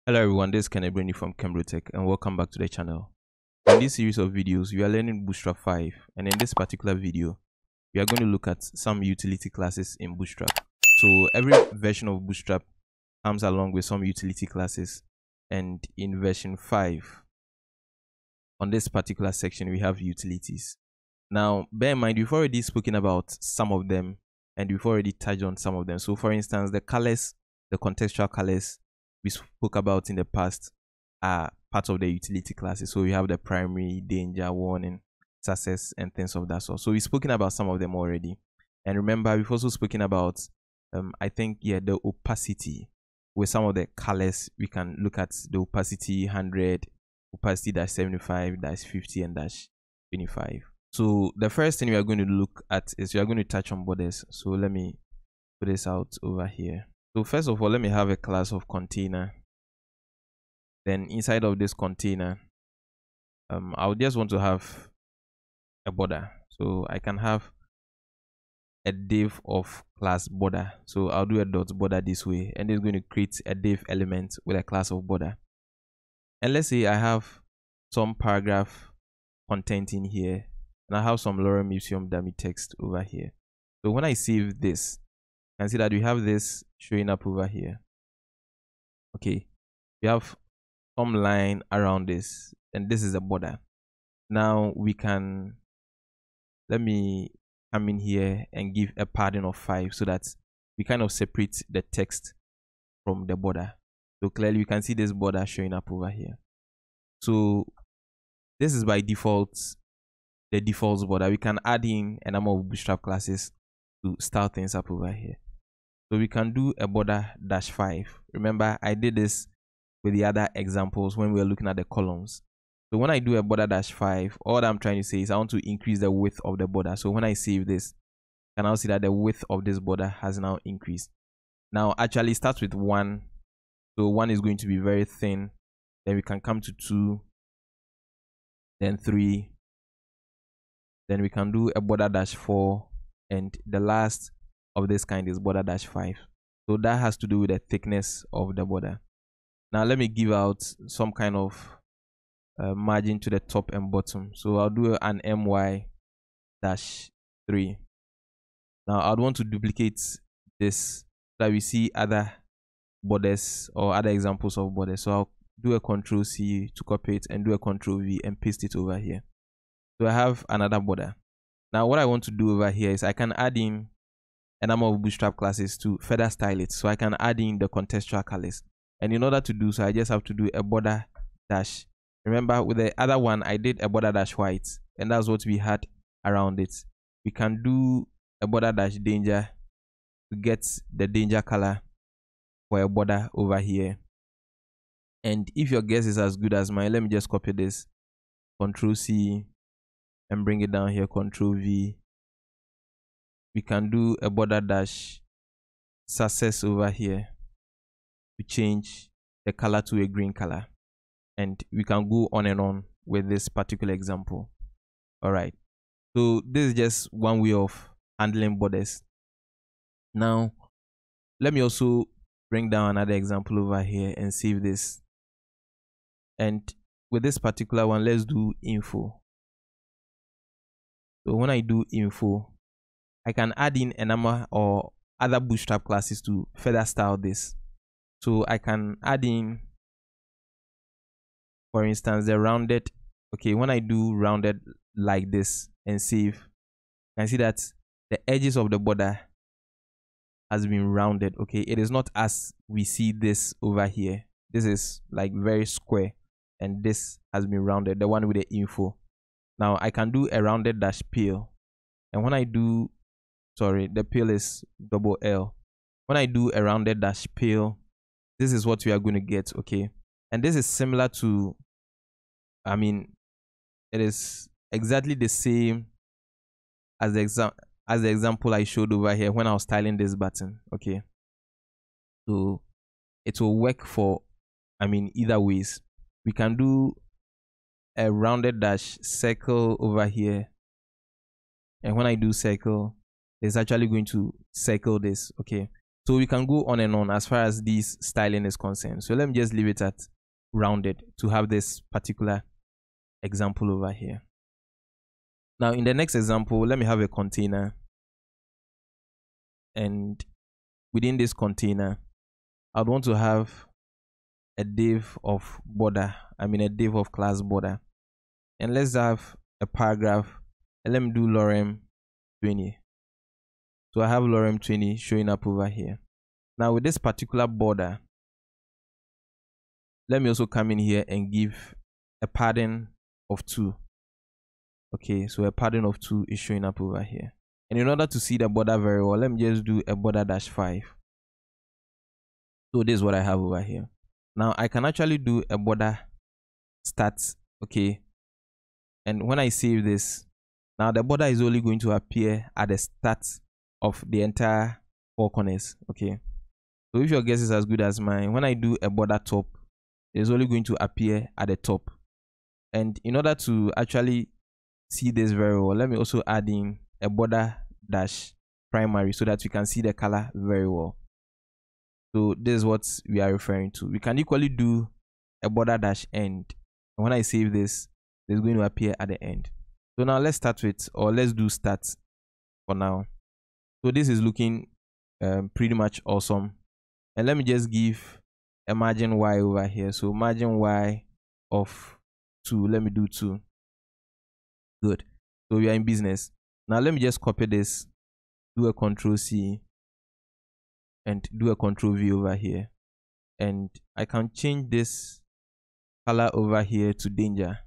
Hello everyone, this is Kenneth Brainy from Cambridge and welcome back to the channel. In this series of videos, we are learning Bootstrap 5, and in this particular video, we are going to look at some utility classes in Bootstrap. So every version of Bootstrap comes along with some utility classes, and in version 5, on this particular section, we have utilities. Now, bear in mind, we've already spoken about some of them, and we've already touched on some of them. So for instance, the colors, the contextual colors, we spoke about in the past are part of the utility classes. So we have the primary, danger, warning, success, and things of that sort. So we've spoken about some of them already. And remember, we've also spoken about, the opacity. With some of the colors, we can look at the opacity 100, opacity -75, -50, and -25. So the first thing we are going to look at is we are going to touch on borders. So let me put this out over here. So first of all, let me have a class of container. Then inside of this container, I would just want to have a border. So I can have a div of class border. So I'll do a dot border this way, and it's going to create a div element with a class of border. And let's say I have some paragraph content in here, and I have some Lorem Ipsum dummy text over here. So when I save this, you can see that we have this showing up over here. Okay, we have some line around this, and this is a border. Now we can, let me come in here and give a padding of 5 so that we kind of separate the text from the border. So clearly we can see this border showing up over here. So this is by default the default border. We can add in a number of Bootstrap classes to start things up over here. So we can do a border -5. Remember, I did this with the other examples when we were looking at the columns. So when I do a border -5, all I'm trying to say is I want to increase the width of the border. So when I save this, you can now see that the width of this border has now increased. Now actually starts with 1. So 1 is going to be very thin. Then we can come to 2, then 3. Then we can do a border -4, and the last of this kind is border -5. So that has to do with the thickness of the border. Now let me give out some kind of margin to the top and bottom. So I'll do an my-3. Now I'd want to duplicate this so that we see other borders or other examples of borders. So I'll do a Ctrl+C to copy it and do a Ctrl+V and paste it over here. So I have another border. Now what I want to do over here is I can add in a number of Bootstrap classes to further style it. So I can add in the contextual colors. And in order to do so, I just have to do a border dash. Remember, with the other one, I did a border -white, and that's what we had around it. We can do a border -danger to get the danger color for a border over here. And if your guess is as good as mine, let me just copy this, Ctrl+C, and bring it down here, Ctrl+V. We can do a border -success over here to change the color to a green color, and we can go on and on with this particular example. All right, so this is just one way of handling borders. Now let me also bring down another example over here and save this, and with this particular one, let's do info. So when I do info, I can add in a number or other Bootstrap classes to further style this. So I can add in, for instance, the rounded. Okay, when I do rounded like this and save, you can see that the edges of the border has been rounded. Okay, it is not as we see this over here. This is like very square, and this has been rounded, the one with the info. Now I can do a rounded -pale, and when I do, sorry, the pale is double L. When I do a rounded -pale, this is what we are going to get. Okay, and this is similar to, it is exactly the same as the example I showed over here when I was styling this button. Okay, so it will work for, either ways. We can do a rounded -circle over here, and when I do circle, it's actually going to circle this. Okay, So we can go on and on as far as this styling is concerned. So let me just leave it at rounded to have this particular example over here. Now in the next example, let me have a container, and within this container I'd want to have a div of border, a div of class border, and let's have a paragraph, and let me do lorem 20. So I have lorem 20 showing up over here. Now with this particular border, let me also come in here and give a padding of 2. Okay, so a padding of 2 is showing up over here. And in order to see the border very well, let me just do a border dash 5. So this is what I have over here. Now I can actually do a border stats, okay, and when I save this, now the border is only going to appear at the start of the entire 4 corners. Okay, so if your guess is as good as mine, when I do a border top, it's only going to appear at the top. And in order to actually see this very well, let me also add in a border dash primary so that we can see the color very well. So this is what we are referring to. We can equally do a border dash end, and when I save this, it's going to appear at the end. So now let's start with, or let's do stats for now. So this is looking pretty much awesome, and let me just give a margin Y over here. So margin Y of 2, let me do 2. Good. So we are in business. Now let me just copy this, do a Control C and do a Control V over here, and I can change this color over here to danger.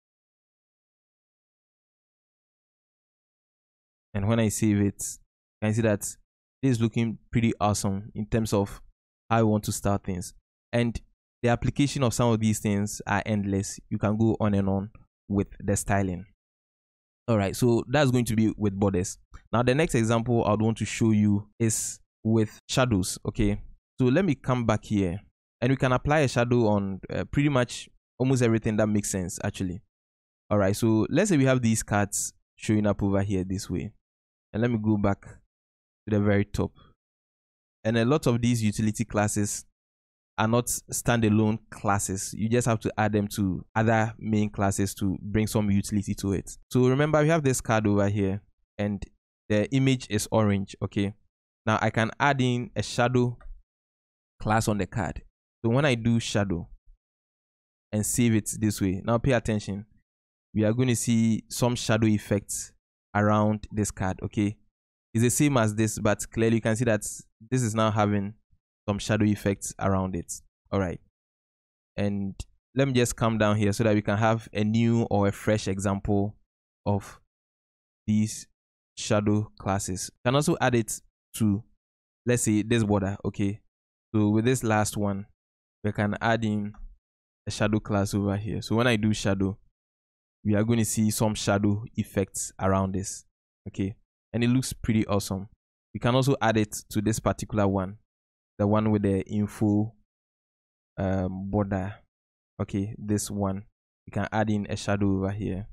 And when I save it, you can see that this is looking pretty awesome in terms of how I want to start things. And the application of some of these things are endless. You can go on and on with the styling. All right, so that's going to be with borders. Now the next example I'd want to show you is with shadows. Okay, so let me come back here, and we can apply a shadow on pretty much almost everything that makes sense actually. All right, so let's say we have these cards showing up over here this way, and let me go back to the very top. And a lot of these utility classes are not standalone classes. You just have to add them to other main classes to bring some utility to it. So remember, we have this card over here, and the image is orange. Okay, now I can add in a shadow class on the card. So when I do shadow and save it this way, now pay attention, we are going to see some shadow effects around this card. Okay, it's the same as this, but clearly you can see that this is now having some shadow effects around it. All right, and let me just come down here so that we can have a new or a fresh example of these shadow classes. You can also add it to, let's say, this border. Okay, so with this last one, we can add in a shadow class over here. So when I do shadow, we are going to see some shadow effects around this. Okay, and it looks pretty awesome. We can also add it to this particular one, the one with the info border. Okay, this one, we can add in a shadow over here.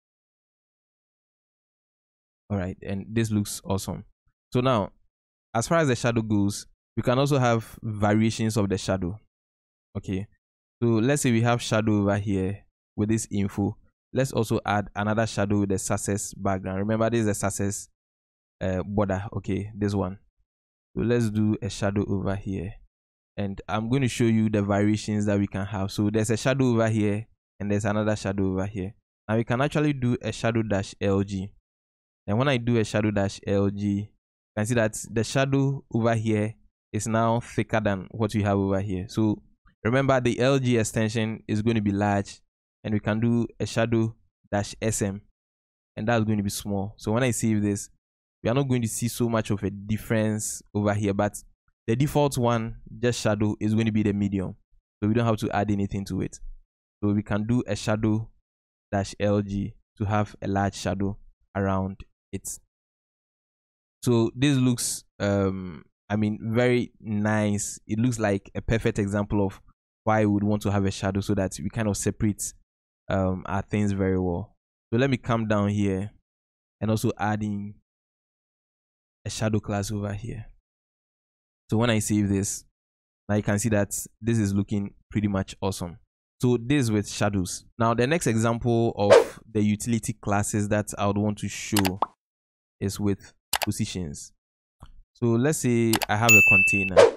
All right, and this looks awesome. So now, as far as the shadow goes, we can also have variations of the shadow. Okay, so let's say we have shadow over here with this info. Let's also add another shadow with the success background. Remember, this is a success border. Okay, this one. So let's do a shadow over here, and I'm going to show you the variations that we can have. So there's a shadow over here, and there's another shadow over here. Now we can actually do a shadow dash LG, and when I do a shadow dash LG, you can see that the shadow over here is now thicker than what we have over here. So remember, the LG extension is going to be large, and we can do a shadow dash SM, and that's going to be small. So when I save this, we are not going to see so much of a difference over here, but the default one, just shadow, is going to be the medium, so we don't have to add anything to it. So we can do a shadow dash LG to have a large shadow around it. So this looks very nice. It looks like a perfect example of why we would want to have a shadow, so that we kind of separate our things very well. So let me come down here and also add in a shadow class over here. So when I save this, now you can see that this is looking pretty much awesome. So this with shadows. Now the next example of the utility classes that I would want to show is with positions. So let's say I have a container,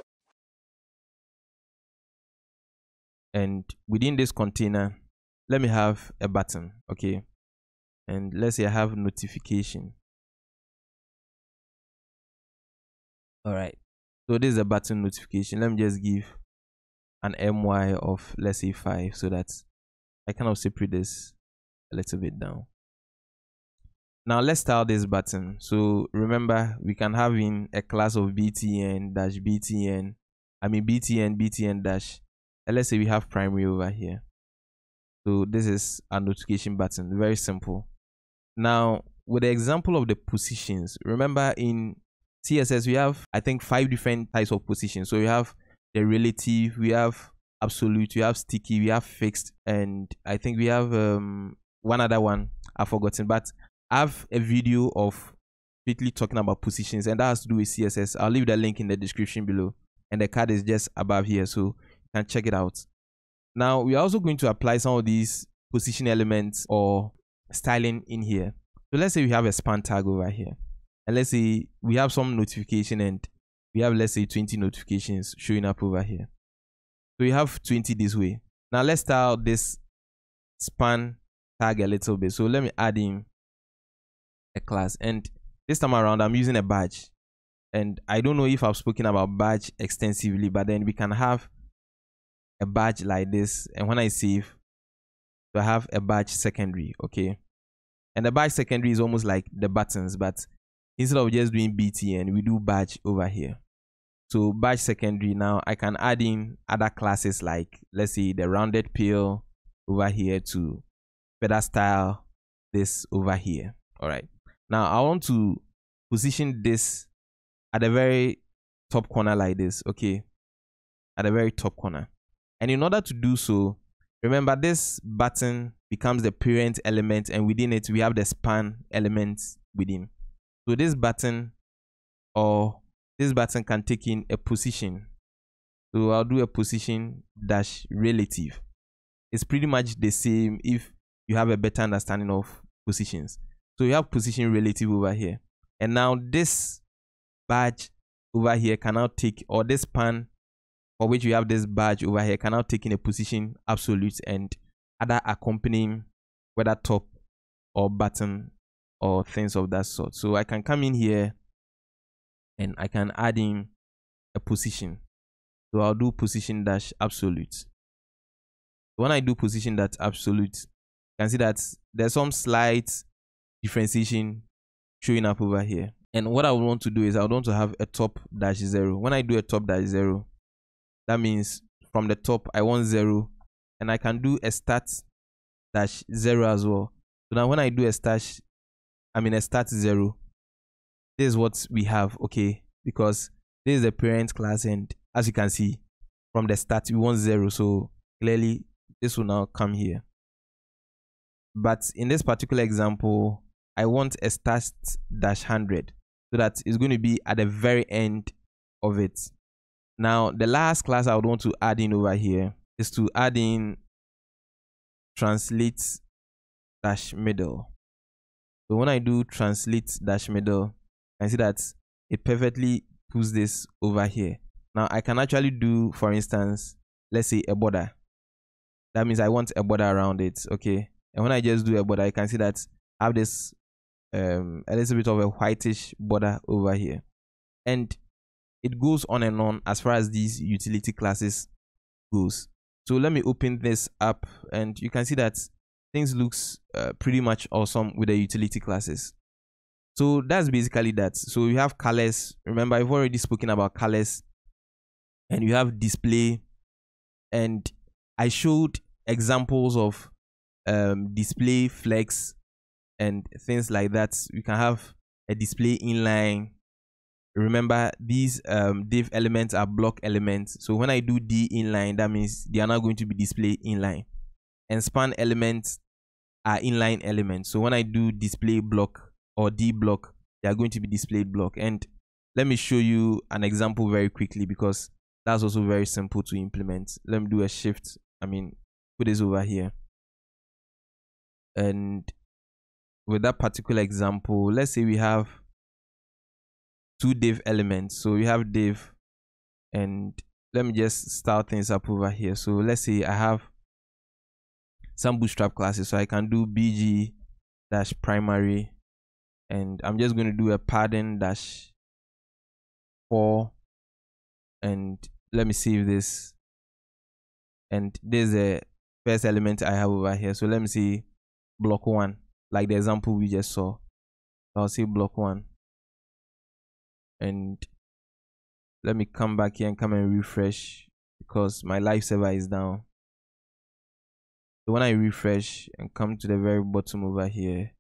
and within this container, let me have a button, okay? And let's say I have notification. All right, so this is a button notification. Let me just give an my of, let's say, 5, so that I kind of separate this a little bit down. Now let's style this button. So remember, we can have in a class of btn dash btn, btn dash, and let's say we have primary over here. So this is a notification button, very simple. Now with the example of the positions, remember in CSS we have, I think, 5 different types of positions. So we have the relative, we have absolute, we have sticky, we have fixed, and I think we have one other one I've forgotten, but I have a video of quickly talking about positions, and that has to do with CSS. I'll leave the link in the description below, and the card is just above here, so you can check it out. Now we are also going to apply some of these position elements or styling in here. So let's say we have a span tag over here, and let's say we have some notification, and we have, let's say, 20 notifications showing up over here. So we have 20 this way. Now let's style this span tag a little bit. So let me add in a class, and this time around I'm using a badge, and I don't know if I've spoken about badge extensively, but then we can have a badge like this, and when I save, so I have a badge secondary, okay? And the badge secondary is almost like the buttons, but instead of just doing btn, we do badge over here. So badge secondary, now I can add in other classes like, let's say, the rounded pill over here to better style this over here. All right, now I want to position this at the very top corner like this, okay? At the very top corner. And in order to do so, remember this button becomes the parent element, and within it we have the span elements within. So this button can take in a position. So I'll do a position dash relative. It's pretty much the same if you have a better understanding of positions. So you have position relative over here, and now this badge over here can now take, or this span for which you have this badge over here can now take in a position absolute and other accompanying, whether top or bottom or things of that sort. So I can come in here and I can add in a position. So I'll do position dash absolute. When I do position dash absolute, you can see that there's some slight differentiation showing up over here. And what I would want to do is I would want to have a top dash 0. When I do a top dash 0, that means from the top I want 0, and I can do a start dash 0 as well. So now when I do a start 0, this is what we have, okay? Because this is the parent class, and as you can see from the start we want 0, so clearly this will now come here. But in this particular example, I want a start dash 100, so that it's going to be at the very end of it. Now the last class I would want to add in over here is to add in translate dash middle. So when I do translate dash middle, I see that it perfectly puts this over here. Now I can actually do, for instance, let's say a border. That means I want a border around it, okay? And when I just do a border, I can see that I have this a little bit of a whitish border over here, and it goes on and on as far as these utility classes goes. So let me open this up, and you can see that things looks pretty much awesome with the utility classes. So that's basically that. So you have colors. Remember, I've already spoken about colors, and you have display, and I showed examples of display flex and things like that. You can have a display inline. Remember, these div elements are block elements. So when I do d inline, that means they are not going to be display inline. And span elements are inline elements. So when I do display block or d block, they are going to be displayed block. And let me show you an example very quickly, because that's also very simple to implement. Let me do a shift, put this over here. And with that particular example, let's say we have two div elements. So we have div, and let me just start things up over here. So let's say I have some Bootstrap classes, so I can do bg dash primary, and I'm just going to do a padding dash 4, and let me save this. And there's the first element I have over here. So let me see block 1, like the example we just saw. I'll say block 1, and let me come back here and come and refresh, because my live server is down. So when I refresh and come to the very bottom over here,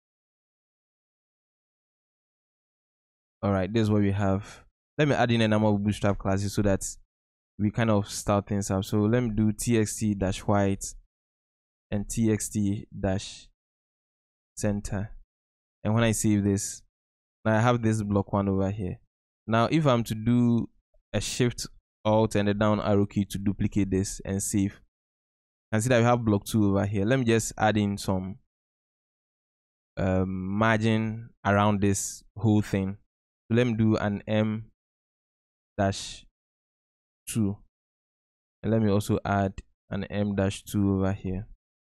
all right, this is what we have. Let me add in a number of Bootstrap classes so that we kind of start things up. So let me do txt dash white and txt dash center. And when I save this, now I have this block 1 over here. Now if I'm to do a shift alt and a down arrow key to duplicate this and save, you can see that we have block 2 over here. Let me just add in some margin around this whole thing. So let me do an m dash 2, and let me also add an m dash 2 over here.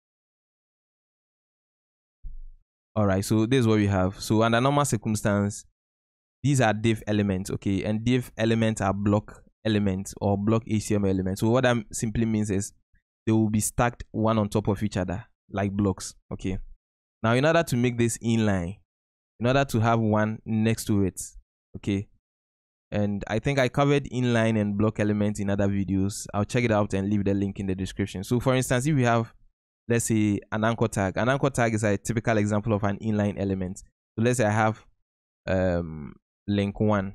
All right, so this is what we have. So under normal circumstance, these are div elements, okay, and div elements are block elements or block HTML elements. So what that simply means is they will be stacked one on top of each other like blocks, okay. Now in order to make this inline, in order to have one next to it, okay, and I think I covered inline and block elements in other videos. I'll check it out and leave the link in the description. So for instance, if we have, let's say, an anchor tag is a typical example of an inline element. So let's say I have link 1,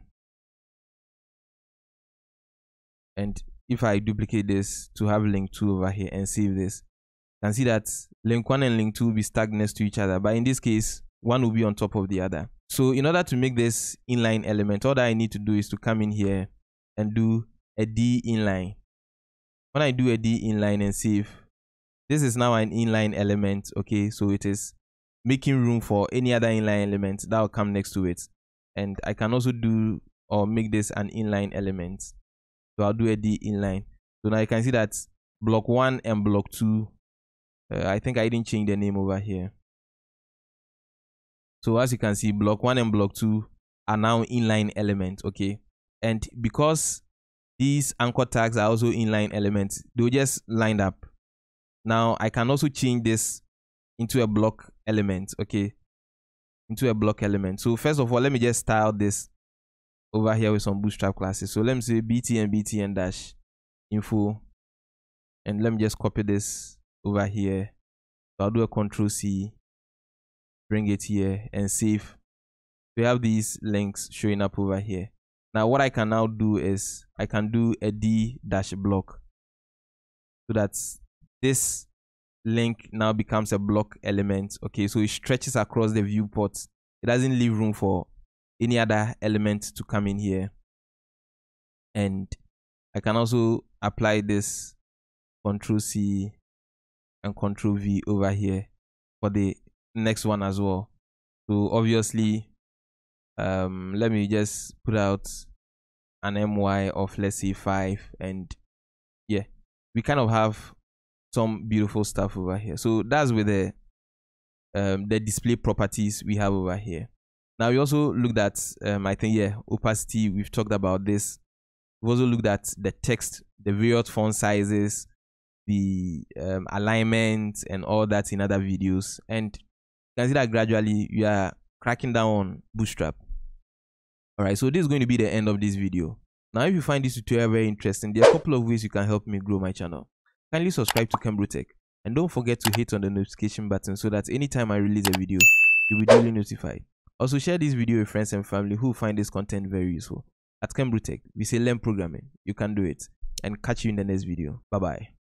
and if I duplicate this to have link 2 over here and save this, you can see that link 1 and link 2 will be stacked next to each other, but in this case one will be on top of the other. So in order to make this inline element, all that I need to do is to come in here and do a D inline. When I do a D inline and save, this is now an inline element, okay. So it is making room for any other inline element that will come next to it. And I can also do or make this an inline element. So I'll do a D inline. So now you can see that block 1 and block 2, I think I didn't change the name over here. So as you can see, block 1 and block 2 are now inline elements, okay. And because these anchor tags are also inline elements, they'll just line up. Now I can also change this into a block element, okay, into a block element. So first of all, let me just style this over here with some Bootstrap classes. So let me say btn dash info, and let me just copy this over here. So I'll do a Ctrl+C, bring it here and save. We have these links showing up over here. Now what I can now do is I can do a d dash block, so that this link now becomes a block element, okay. So it stretches across the viewport. It doesn't leave room for any other element to come in here. And I can also apply this Ctrl+C and Ctrl+V over here for the next one as well. So obviously let me just put out an my of, let's say, 5, and yeah, we kind of have some beautiful stuff over here. So that's with the display properties we have over here. Now we also looked at I think, yeah, opacity. We've talked about this. We've also looked at the text, the various font sizes, the alignment and all that in other videos. And you can see that gradually we are cracking down on Bootstrap. Alright, so this is going to be the end of this video. Now if you find this tutorial very interesting, there are a couple of ways you can help me grow my channel. Kindly subscribe to Cambro-Tech, and don't forget to hit on the notification button so that anytime I release a video, you'll be duly notified. Also share this video with friends and family who find this content very useful. At Cambro-Tech, we say learn programming, you can do it, and catch you in the next video. Bye bye.